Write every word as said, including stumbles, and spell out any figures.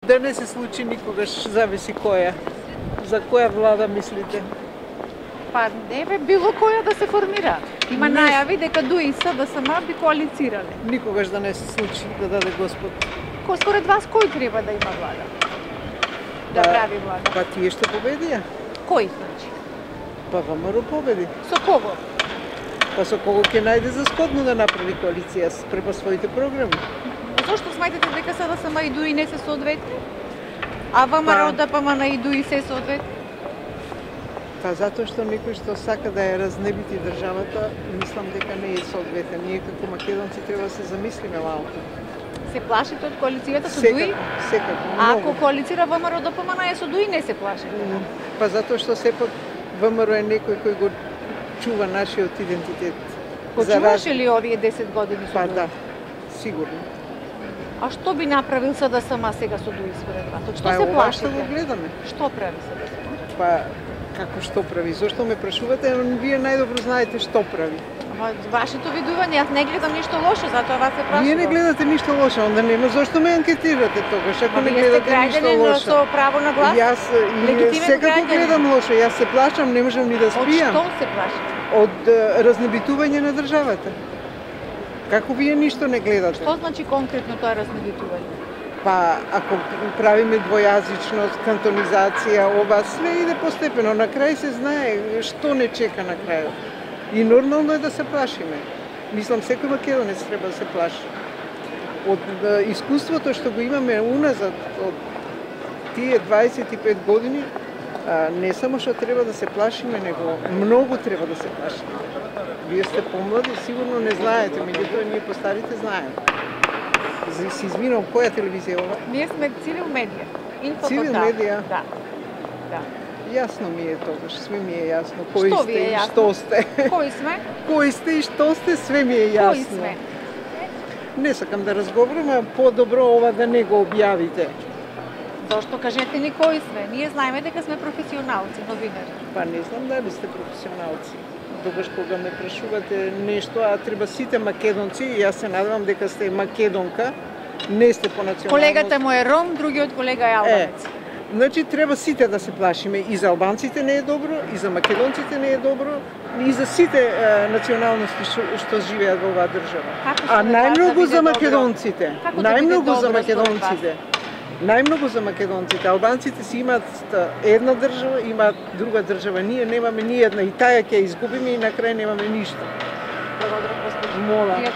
Да не се случи никогаш, зависи која. За која влада мислите? Па не бе било која да се формира. Има Не. најави дека ДУИ и СДСМ би коалицирале. Никогаш да не се случи, да даде Господ. Ко според вас кој треба да има влада? Да Па- прави влада. Па тие што победија. Кој значи? Па ВМРО победи. Со кого? Па со кого ќе најде за сходно да направи коалиција спрема своите програми? Зошто смајтате дека СДСМ и ДУИ не се соодветни? А ВМРО, Па- ДПМН и ДУИ се соодветни? Па затоа што некој што сака да ја разнебити државата, мислам дека не е соодветен. Ние како македонци треба да се замислиме малку. Се плашите од коалицијата со ДУИ? Секако, секако, А многу. ако коалицира ВМРО, ДПМН е со ДУИ, не се плашите? М, Па затоа што сепак ВМРО е некој кој го чува нашиот идентитет. Го За чуваше раз- ли овие десет години со Па ДУИ? да, сигурно. А што би направил СДСМ сега со ДУИ според вас? Од што Па се ова плашите? што го гледаме. Што прави СДСМ? Па како што прави? Зошто ме прашувате? Вие најдобро знаете што прави. Ама вашето видување, јас не гледам ништо лошо, затоа вас се прашувам. Вие не гледате ништо лошо, онда нема зошто ме анкетирате тогаш, ако Ма не вие сте гледате ништо граѓанин лошо. со право на глас? Јас и Легитимен секако граѓанин. гледам лошо, јас се плашам, не можам ни да Од спијам. што се плашите? Од е, разнебитување на државата. Како вие ништо не гледате? Што значи конкретно тоа разнебитување? Па, ако правиме двојазичност, кантонизација, ова све иде постепено. На крај се знае што не чека на крајот. И нормално е да се плашиме. Мислам, секој македонец треба да се плаши. Од е, искуството што го имаме уназад, од тие дваесет и пет години, а, не само што треба да се плашиме, него многу треба да се плашиме. Вие сте помлади, сигурно не знаете, меѓутоа ние постарите знаеме. За- Се извинувам, која телевизија е ова? Ние сме Цивил медија. Инфопортал. Цивил медија? Да. Да. Јасно ми е тогаш, све ми е јасно. Кои Што сте ви е и јасно? што сте. Кои сме? Кои сте и што сте, све ми е јасно. Кои сме? Не сакам да разговарам, а по-добро ова да не го објавите. Зошто кажете ни кои сме? Ние знаеме дека сме професионалци, новинари. Па не знам дали сте професионалци. Тогаш кога ме прашувате нешто, а треба сите македонци, и јас се надевам дека сте македонка, не сте по националност. Колегата му е ром, другиот колега е албанец. Е, значи треба сите да се плашиме. И за албанците не е добро, и за македонците не е добро, и за сите е, националности што, што живеат во оваа држава. Како А според вас најмногу да биде за добро? македонците. Како да биде Најмногу добро за според македонците. Најмногу за македонците. Албанците си имаат една држава, имаат друга држава. Ние немаме ни една и таја ќе изгубиме и на крај немаме ништо. Благодарам, господи. Мола. Пријатно